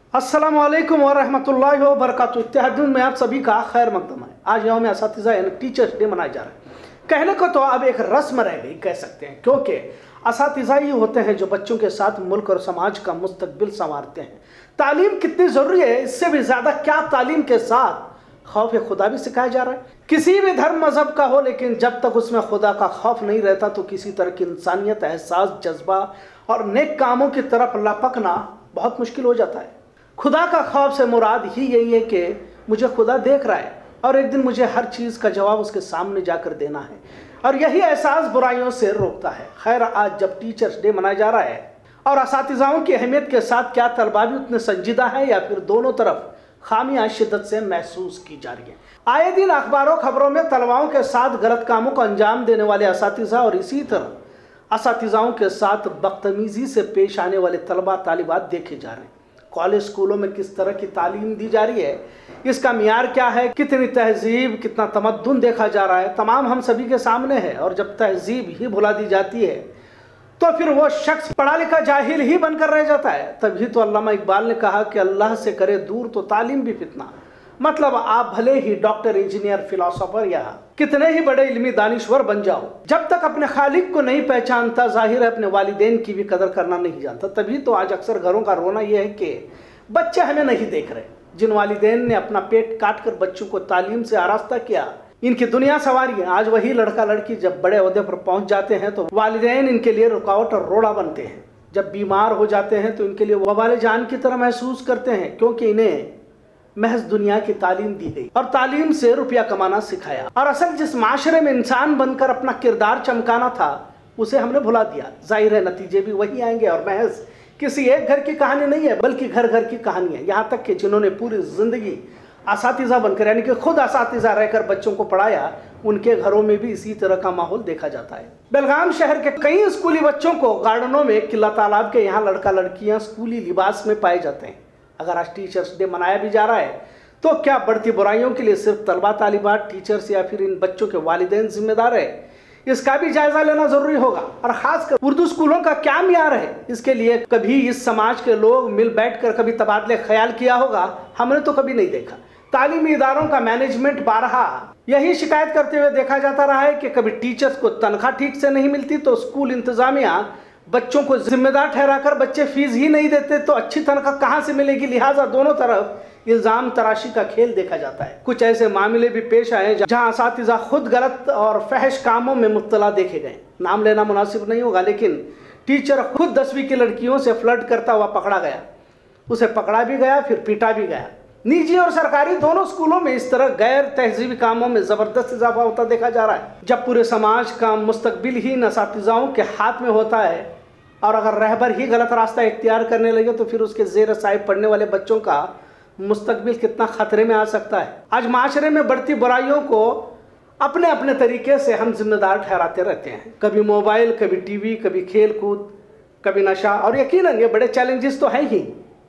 अस्सलामुअलैकुम वरहमतुल्लाहि वबरकातुहू। इत्तेहादुन में आप सभी का खैर मकदम है। आज यौम असातिज़ा यानी टीचर्स डे मनाया जा रहा है। कहने को तो अब एक रस्म रह गई कह सकते हैं, क्योंकि असातिज़ा ही होते हैं जो बच्चों के साथ मुल्क और समाज का मुस्तकबिल संवारते हैं। तालीम कितनी ज़रूरी है, इससे भी ज़्यादा क्या तालीम के साथ खौफ खुदा भी सिखाया जा रहा है। किसी भी धर्म मजहब का हो, लेकिन जब तक उसमें खुदा का खौफ नहीं रहता तो किसी तरह की इंसानियत, एहसास, जज्बा और नेक कामों की तरफ लपकना बहुत मुश्किल हो जाता है। खुदा का खौफ से मुराद ही यही है कि मुझे खुदा देख रहा है और एक दिन मुझे हर चीज़ का जवाब उसके सामने जाकर देना है, और यही एहसास बुराइयों से रोकता है। खैर, आज जब टीचर्स डे मनाया जा रहा है और असातिज़ाओं की अहमियत के साथ क्या तलबा भी उतने संजीदा है या फिर दोनों तरफ खामियां शिद्दत से महसूस की जा रही है। आए दिन अखबारों खबरों में तलबाओं के साथ गलत कामों को अंजाम देने वाले असातिज़ा और इसी तरह असातिज़ाओं के साथ बदतमीज़ी से पेश आने वाले तलबा तालिबात देखे जा रहे हैं। कॉलेज स्कूलों में किस तरह की तालीम दी जा रही है, इसका मियार क्या है, कितनी तहजीब, कितना तमद्दुन देखा जा रहा है, तमाम हम सभी के सामने है। और जब तहजीब ही भुला दी जाती है तो फिर वो शख्स पढ़ा लिखा जाहिल ही बनकर रह जाता है। तभी तो अल्लामा इकबाल ने कहा कि अल्लाह से करे दूर तो तालीम भी फितना। मतलब आप भले ही डॉक्टर, इंजीनियर, फिलोसोफर या कितने ही बड़े इल्मी दानिश्वर बन जाओ, जब तक अपने खालिक को नहीं पहचानता, जाहिर है अपने वालिदैन की भी कदर करना नहीं जानता। तभी तो आज अक्सर घरों का रोना यह है कि बच्चे हमें नहीं देख रहे। जिन वालिदैन ने अपना पेट काट कर बच्चों को तालीम से आरास्ता किया, इनकी दुनिया सवारी है। आज वही लड़का लड़की जब बड़े ओहदे पर पहुंच जाते हैं तो वालिदैन इनके लिए रुकावट और रोड़ा बनते हैं। जब बीमार हो जाते हैं तो इनके लिए वबाले जान की तरह महसूस करते हैं, क्योंकि इन्हें महज दुनिया की तालीम दी गई और तालीम से रुपया कमाना सिखाया। और असल जिस माशरे में इंसान बनकर अपना किरदार चमकाना था, उसे हमने भुला दिया। जाहिर है नतीजे भी वही आएंगे। और महज किसी एक घर की कहानी नहीं है, बल्कि घर घर की कहानी है। यहाँ तक कि जिन्होंने पूरी जिंदगी असातिज़ा बनकर, यानी कि खुद असातिज़ा रहकर बच्चों को पढ़ाया, उनके घरों में भी इसी तरह का माहौल देखा जाता है। बेलगाम शहर के कई स्कूली बच्चों को गार्डनों में, किला तालाब के यहाँ लड़का लड़कियां स्कूली लिबास में पाए जाते हैं। अगर आज टीचर्स डे मनाया भी जा रहा है तो क्या बढ़ती बुराइयों के लिए सिर्फ तलबा, तालिबात, टीचर्स या फिर इन बच्चों के वालिदैन जिम्मेदार है? इसका भी जायजा लेना जरूरी होगा। और खासकर उर्दू स्कूलों का क्या मियार है, इसके लिए कभी इस समाज के लोग मिल बैठकर कभी तबादले ख्याल किया होगा? हमने तो कभी नहीं देखा। तालीमी इदारों का मैनेजमेंट बारहा यही शिकायत करते हुए देखा जाता रहा है कि कभी टीचर्स को तनख्वाह ठीक से नहीं मिलती तो स्कूल इंतजामिया बच्चों को जिम्मेदार ठहराकर बच्चे फीस ही नहीं देते तो अच्छी तनख्वाह कहाँ से मिलेगी। लिहाजा दोनों तरफ इल्ज़ाम तराशी का खेल देखा जाता है। कुछ ऐसे मामले भी पेश आए जहाँ असातिज़ा खुद गलत और फहश कामों में मुब्तला देखे गए। नाम लेना मुनासिब नहीं होगा, लेकिन टीचर खुद 10वीं की लड़कियों से फ्लर्ट करता हुआ पकड़ा गया। उसे पकड़ा भी गया, फिर पीटा भी गया। निजी और सरकारी दोनों स्कूलों में इस तरह गैर तहजीबी कामों में ज़बरदस्त इजाफा होता देखा जा रहा है। जब पूरे समाज का मुस्तकबिल ही असातिज़ाओं के हाथ में होता है और अगर रहबर ही गलत रास्ता इख्तियार करने लगे तो फिर उसके ज़ेर साहिब पढ़ने वाले बच्चों का मुस्तकबिल कितना ख़तरे में आ सकता है। आज माशरे में बढ़ती बुराइयों को अपने अपने तरीके से हम जिम्मेदार ठहराते रहते हैं। कभी मोबाइल, कभी टीवी, कभी खेल कूद, कभी नशा। और यकीनन ये बड़े चैलेंजेस तो हैं ही,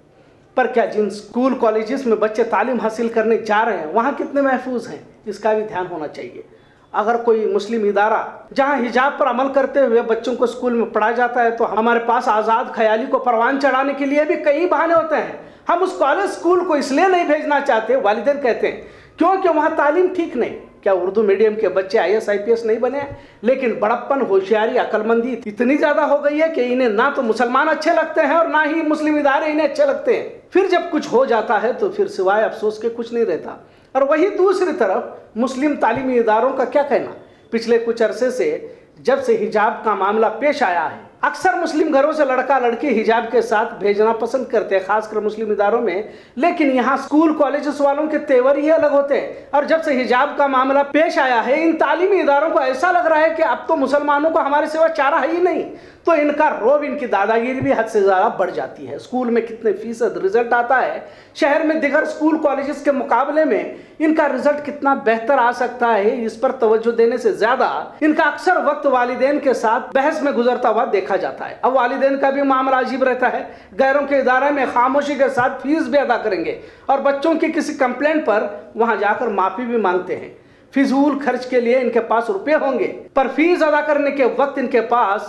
पर क्या जिन स्कूल कॉलेजेस में बच्चे तालीम हासिल करने जा रहे हैं वहाँ कितने महफूज हैं, इसका भी ध्यान होना चाहिए। अगर कोई मुस्लिम इदारा जहाँ हिजाब पर अमल करते हुए बच्चों को स्कूल में पढ़ाया जाता है तो हमारे पास आज़ाद ख्याली को परवान चढ़ाने के लिए भी कई बहाने होते हैं। हम उस कॉलेज स्कूल को इसलिए नहीं भेजना चाहते, वालिदैन कहते हैं, क्योंकि वहाँ तालीम ठीक नहीं। क्या उर्दू मीडियम के बच्चे IAS IPS नहीं बने? लेकिन बड़प्पन, होशियारी, अक्लमंदी इतनी ज़्यादा हो गई है कि इन्हें ना तो मुसलमान अच्छे लगते हैं और ना ही मुस्लिम इदारे इन्हें अच्छे लगते हैं। फिर जब कुछ हो जाता है तो फिर सिवाय अफसोस के कुछ नहीं रहता। और वही दूसरी तरफ मुस्लिम तालीमी इदारों का क्या कहना? पिछले कुछ अरसे से जब से हिजाब का मामला पेश आया है, अक्सर मुस्लिम घरों से लड़का लड़की हिजाब के साथ भेजना पसंद करते हैं, खासकर मुस्लिम इदारों में। लेकिन यहाँ स्कूल कॉलेजेस वालों के तेवर ही अलग होते हैं। और जब से हिजाब का मामला पेश आया है, इन तालीमी इदारों को ऐसा लग रहा है कि अब तो मुसलमानों को हमारे सिवा चारा है ही नहीं। तो इनका रोब, इनकी दादागिरी भी हद से ज़्यादा बढ़ जाती है। स्कूल में कितने फीसद रिजल्ट आता है, शहर में दिगर स्कूल कॉलेजेस के मुकाबले में इनका रिजल्ट कितना बेहतर आ सकता है, इस पर तवज्जो देने से ज़्यादा इनका अक्सर वक्त वालिदैन के साथ बहस में गुजरता हुआ देखा जाता है। अब वालिदैन का भी मामला अजीब रहता है। गैरों के इदारे में खामोशी के साथ फीस भी अदा करेंगे और बच्चों की किसी कंप्लेंट पर वहाँ जाकर माफ़ी भी मांगते हैं। फिजूल खर्च के लिए इनके पास रुपये होंगे, पर फीस अदा करने के वक्त इनके पास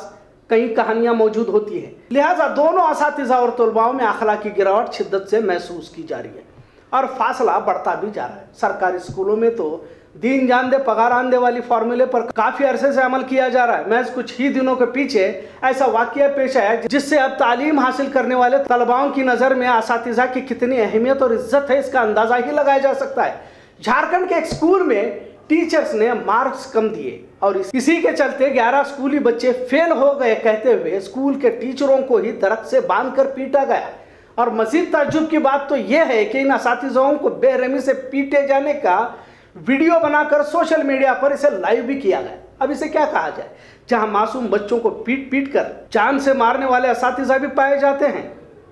कई कहानियां मौजूद होती है। लिहाजा दोनों असातिज़ा और तलबाओं में अखलाकी गिरावट शिद्दत से महसूस की जा रही है और फासला बढ़ता भी जा रहा है। सरकारी स्कूलों में तो दीन जान दे पगार आन दे वाली फॉर्मूले पर काफी अरसे से अमल किया जा रहा है। महज कुछ ही दिनों के पीछे ऐसा वाकया पेश आया जिससे अब तालीम हासिल करने वाले तलबाओं की नज़र में असातिज़ा की कितनी अहमियत और इज्जत है, इसका अंदाजा ही लगाया जा सकता है। झारखंड के एक स्कूल में टीचर्स ने मार्क्स कम दिए और इसी के चलते 11 स्कूली बच्चे फेल हो गए कहते हुए स्कूल के टीचरों को ही दरख्त से बांधकर पीटा गया। और मजीद ताज्जुब की बात तो यह है कि इन असातिज़ाओं को बेरहमी से पीटे जाने का वीडियो बनाकर सोशल मीडिया पर इसे लाइव भी किया गया। अब इसे क्या कहा जाए, जहां मासूम बच्चों को पीट पीट कर जान से मारने वाले असातिज़ा भी पाए जाते हैं,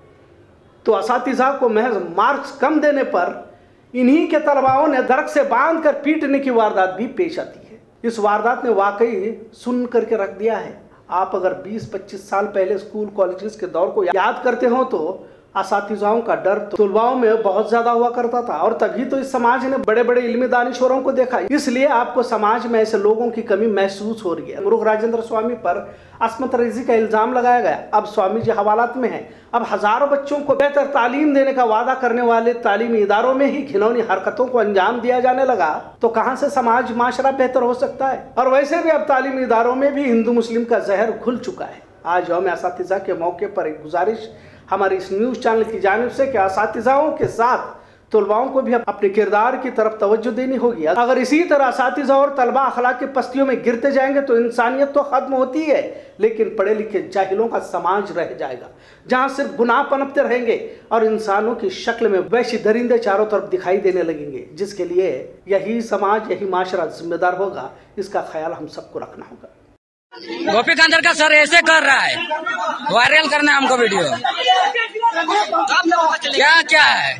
तो असातिज़ा को महज मार्क्स कम देने पर इन्हीं के तलबाओं ने दरख्त से बांध कर पीटने की वारदात भी पेश आती है। इस वारदात ने वाकई सुन करके रख दिया है। आप अगर 20-25 साल पहले स्कूल कॉलेजेस के दौर को याद करते हो तो असातिज़ाओं का डर तलबाओं में बहुत ज्यादा हुआ करता था और तभी तो इस समाज ने बड़े बड़े इल्मी दानिशवरों को देखा। इसलिए आपको समाज में ऐसे लोगों की कमी महसूस हो रही है। मुरुग राजेंद्र स्वामी पर अस्मत रेजी का इल्जाम लगाया गया। अब स्वामी जी हवालात में हैं। अब हजारों बच्चों को बेहतर तालीम देने का वादा करने वाले तालीमी इदारों में ही घिनौनी हरकतों को अंजाम दिया जाने लगा तो कहां से समाज माशरा बेहतर हो सकता है। और वैसे भी अब तालीमी इदारों में भी हिंदू मुस्लिम का जहर घुल चुका है। आज यौम असातिज़ा के मौके पर एक गुजारिश हमारे इस न्यूज़ चैनल की जानिब से कि असातिज़ाओं के साथ तलबाओं को भी अपने किरदार की तरफ तवज्जो देनी होगी। अगर इसी तरह असातिज़ा और तलबा अखलाक की पस्तियों में गिरते जाएंगे तो इंसानियत तो खत्म होती है, लेकिन पढ़े लिखे जाहिलों का समाज रह जाएगा जहां सिर्फ गुनाह पनपते रहेंगे और इंसानों की शक्ल में वैसी दरिंदे चारों तरफ दिखाई देने लगेंगे, जिसके लिए यही समाज यही माशरा जिम्मेदार होगा। इसका ख्याल हम सबको रखना होगा। गोपी कांदर का सर ऐसे कर रहा है, वायरल करना है हमको वीडियो। क्या क्या है,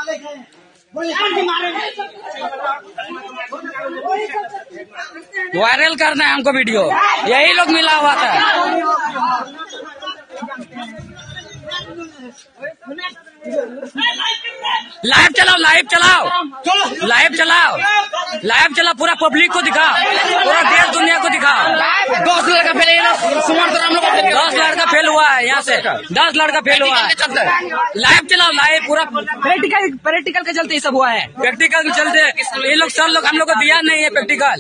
वायरल करना है हमको वीडियो, यही लोग मिला हुआ था। लाइव चलाओ, लाइव चलाओ, लाइव चलाओ, लाइव चलाओ, पूरा पब्लिक को दिखाओ, पूरा देश दुनिया को दिखाओ। 10 लड़का फेल, 10 लड़का फेल हुआ है, यहाँ से 10 लड़का फेल हुआ है। लाइव चलाओ, लाइव पूरा प्रैक्टिकल के चलते ये सब हुआ है। प्रैक्टिकल के चलते ये लोग सर लोग हम लोग को दिया नहीं है प्रैक्टिकल।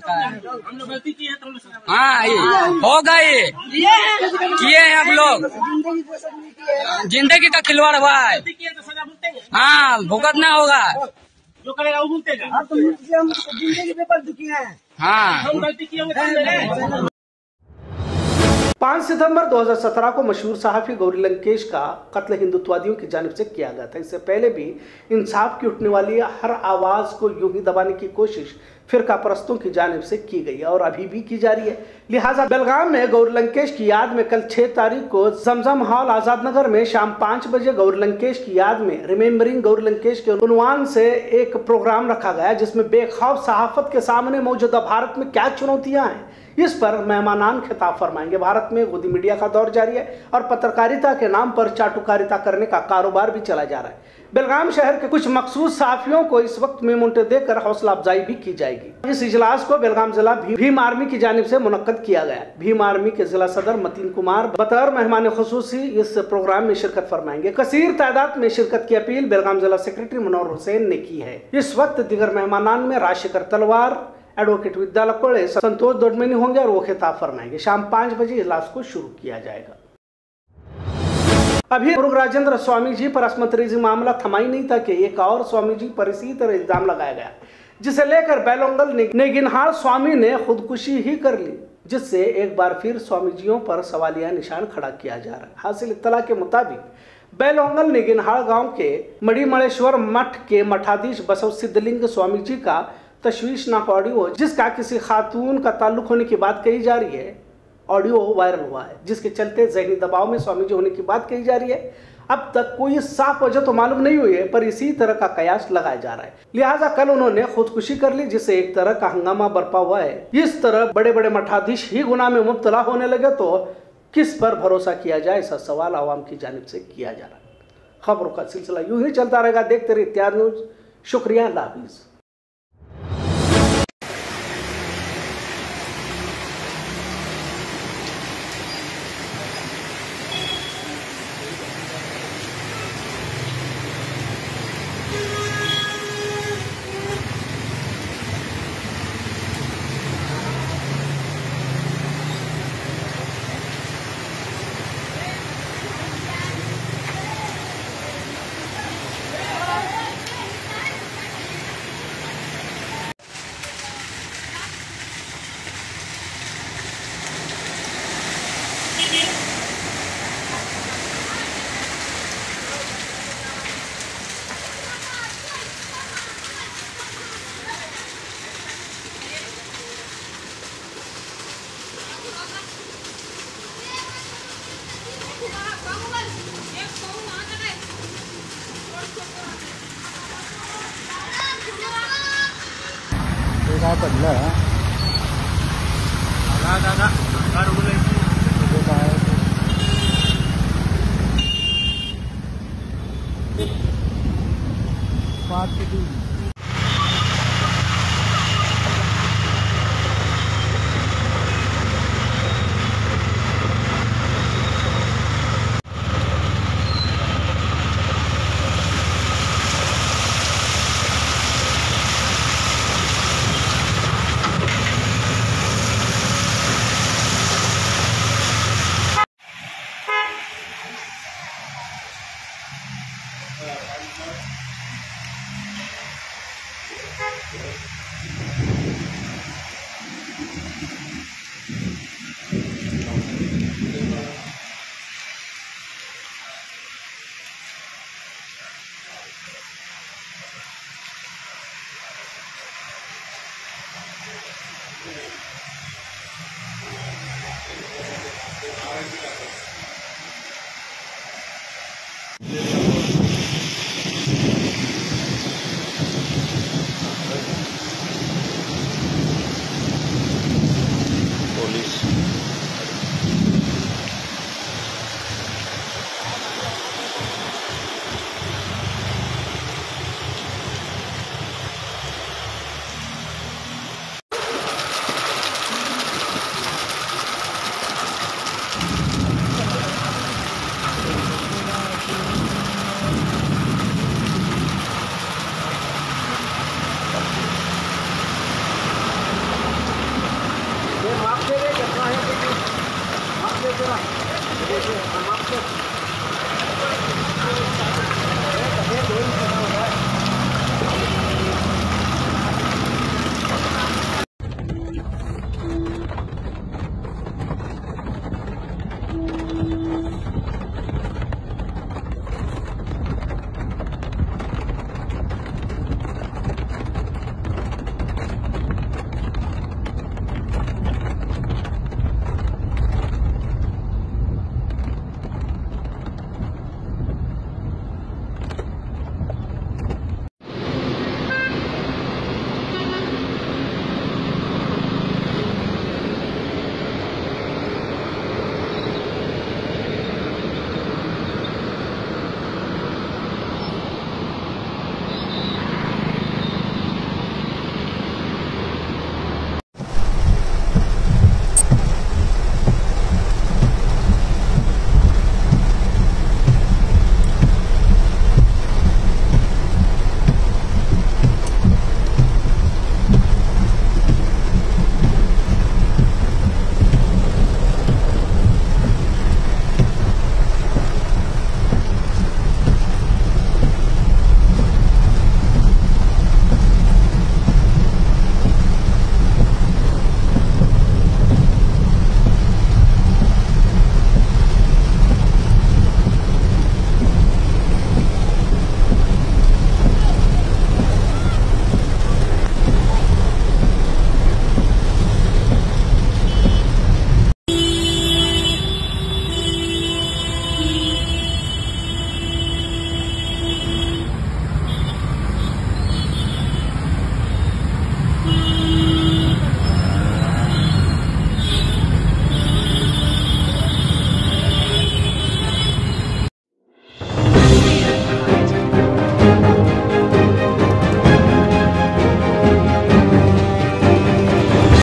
हाँ ये होगा, ये किए हैं हम लोग। जिंदगी का खिलवाड़ हुआ है। हाँ भुगतना होगा, जो करेगा वो भुगतेगा। तो जिंदगी में गलती की है। हाँ हम गलती किए होंगे। 5 सितंबर 2017 को मशहूर सहाफ़ी गौरी लंकेश का कत्ल हिंदुत्ववादियों की जानिब से किया गया था। इससे पहले भी इंसाफ की उठने वाली हर आवाज़ को यूं ही दबाने की कोशिश फिरका परस्तों की जानिब से की गई और अभी भी की जा रही है। लिहाजा बेलगाम में गौरी लंकेश की याद में कल 6 तारीख को जमजम हॉल आज़ाद नगर में शाम 5 बजे गौरी लंकेश की याद में रिमेम्बरिंग गौरी लंकेश के उन्वान से एक प्रोग्राम रखा गया, जिसमें बेखौफ सहाफ़त के सामने मौजूदा भारत में क्या चुनौतियाँ हैं, इस पर मेहमानान खिताब फरमाएंगे। भारत में खुदी मीडिया का दौर जारी है और पत्रकारिता के नाम पर चाटुकारिता करने का कारोबार भी चला जा रहा है। बेलगाम शहर के कुछ मखसूस सहाफ़ियों को इस वक्त मेमोंटे देकर हौसला अफजाई भी की जाएगी। इस इजलास को बेलगाम जिला भीम आर्मी की जानिब से मुनक्कद किया गया। भीम आर्मी के जिला सदर मतीन कुमार बतौर मेहमान खुसूसी इस प्रोग्राम में शिरकत फरमाएंगे। कसीर तादाद में शिरकत की अपील बेलगाम जिला सेक्रेटरी मनोहर हुसैन ने की है। इस वक्त दिगर मेहमानान में राजशेखर तलवार, एडवोकेट विद्या लकोड़े, संतोष दोडमेनी होंगे और वो खिताब फरमाएंगे। शाम 5 बजे इजलास को शुरू किया जाएगा। अभी मुरुग राजेंद्र स्वामी जी पर अस्मत रेजी मामला थमा ही नहीं था कि एक और स्वामी जी पर इसी तरह इल्जाम लगाया गया, जिसे लेकर बेलोंगल नेगिनहार स्वामी ने खुदकुशी ही कर ली, जिससे एक बार फिर स्वामी जियों पर सवालिया निशान खड़ा किया जा रहा है। हासिल इत्तला के मुताबिक बेलोंगल नेगिनहार गांव के मणिमलेश्वर मठ के मठाधीश बसव सिद्धलिंग स्वामी जी का तशवीशनाक ऑडियो, जिसका किसी खातून का ताल्लुक होने की बात कही जा रही है, ऑडियो वायरल हुआ है, जिसके चलते जहनी दबाव में स्वामी जी होने की बात कही जा रही है। अब तक कोई साफ वजह तो मालूम नहीं हुई है, पर इसी तरह का कयास लगाया जा रहा है। लिहाजा कल उन्होंने खुदकुशी कर ली, जिससे एक तरह का हंगामा बरपा हुआ है। इस तरह बड़े बड़े मठाधीश ही गुनाह में मुब्तला होने लगे तो किस पर भरोसा किया जाए, ऐसा सवाल आवाम की जानिब से किया जा रहा है। खबरों का सिलसिला यूं ही चलता रहेगा। देखते रहिए इत्तेहाद न्यूज़। शुक्रिया, अल्लाह हाफिज़। काय पडलं दादा पाच किती